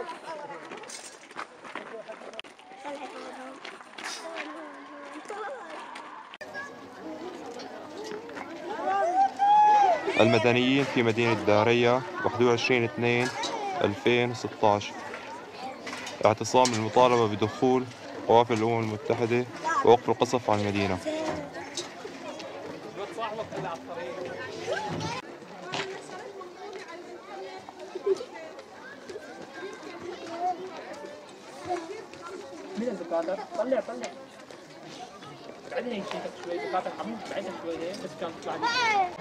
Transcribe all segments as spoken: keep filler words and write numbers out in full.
المدنيين في مدينة دارية واحد وعشرين اثنين ألفين وستة عشر. اعتصام للمطالبة بدخول قوافل الأمم المتحدة ووقف القصف عن المدينة. مين الدكاترة؟ طلع طلع بعدين هيك شوي دكاترة حمود بعدها شوي هيك بس كان تطلع لي.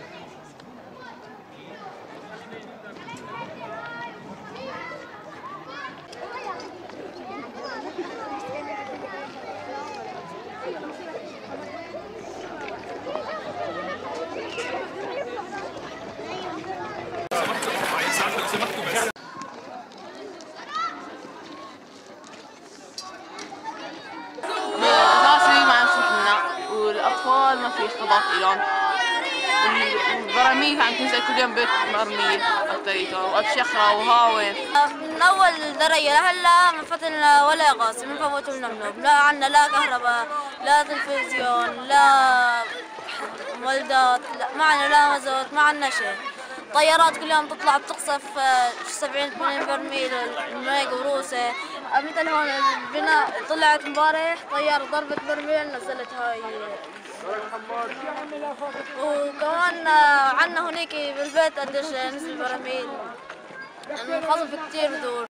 والأطفال ما في خطط إلهم، والبراميل عم تنزل كل يوم بيت مرمية على وقت شخرة وهاون. من أول درجة لهلا ما فتنا ولا غاز، ما فوتوا لنا منوب، لا عنا لا كهرباء لا تلفزيون لا مولدات، لا ما عنا لا مازوت، ما عنا شيء. طيارات كل يوم تطلع بتقصف سبعين ثمانين برميل المي وروسه. مثل هون البناء طلعت امبارح طيارة ضربت برميل نزلت هاي. وكمان عنا هونيك بالبيت قديش نزل براميل، انخطف كثير دور.